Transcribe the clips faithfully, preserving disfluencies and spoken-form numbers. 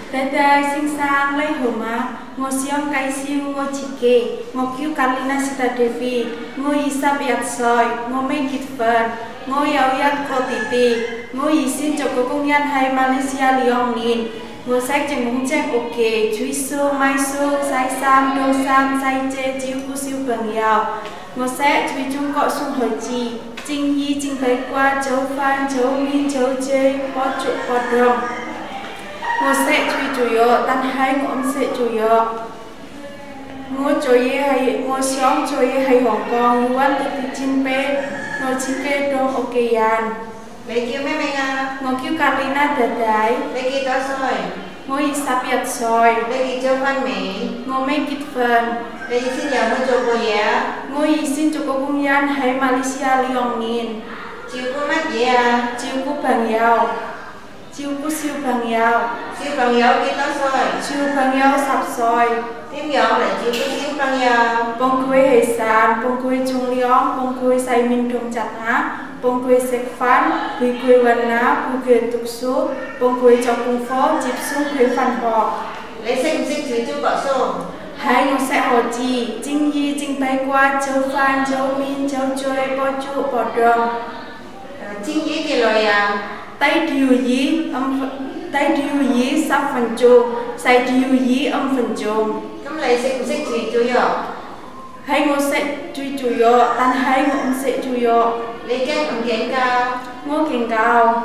Đại đại sinh sang lấy hồ má, ngô xiong cái siêu ngô chỉ kê, ngô kiêu Karlina Sita Devi, ngô Isab yat soi, ngô Mei Kit Fern, ngô Yao Yat Ko Titi, ngô Isin cho cô công nhân hay Malaysia Liong Nin, ngô sách chẳng muốn trang ok, chui su, mai su, sai sam, đô sam, sai chê, chiêu cu siêu bằng yào, ngô sách chui chung cọ sung hồi chi, chinh yi chinh thấy qua châu phan, châu min, châu chê, bó trụ, bó rồng. Ngô sẽ chui chủ yếu, tan hai ngô ông sẽ chủ yếu. Ngô chủ yếu hay ngô xóm chủ yếu hay Hồng Kông, ngô ăn tự chín bê, ngô chín kê đông ok yan. Lấy kêu mấy mình à? Ngô kêu Karlina đợt đáy. Lấy kêu đó rồi. Ngô Isab yat soi. Lấy kêu châu phan mỹ. Ngô Mei Kit Fern. Lấy xin nhờ ngô châu cô giá. Ngô Isin cho cô công nhân hay Malaysia Liong Nin. Chiều cô mắt gì à? Chiều cô bằng yào. Chiều cô siêu bằng yào. Siêu bằng yào kêu đó rồi. Chiều bằng yào sạp soi. Tiếp yào là chiều cô siêu bằng yào. Bông quê hệ sản, bông quê trung liong, bông quê say minh trung chặt há, bông quê sek phán, quê quê văn ná, quê quê tục số, bông quê cho cung phố, chịp xuống quê phan họ. Lấy xinh xinh chữ chú bỏ số. Hai ngô sẽ hồ chi, chinh yi, chinh bay qua, châu phan, châu min, châu chơi, bó trụ, bó rồng. Chinh yi kì rồi à? Tay điều yi, âm tay điều yi, sắp phần chùm, sai điều yi, âm phần chùm. Cấm lấy xinh xinh chữ chú dọ. Hai ngô sẽ chui chủ yếu, tan hai ngô ông sẽ chủ yếu. Lấy kênh ổng kênh cao. Ngô kênh cao.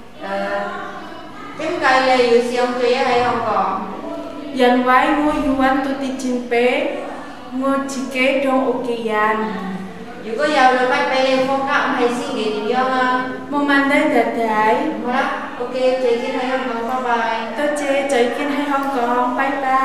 Tím cây là dù xiong tuy hay không có. Yan vai ngô yuan tu ti chin pe, ngô chi kế trong ok yan. Dù có giàu rồi bắt bê phong cạo hay xin ghế tình do mà. Mô man đây đợt đáy. Mà đó, ok, chơi kia hay không có, bye bye. Tớ chê chơi kia hay không có, bye bye.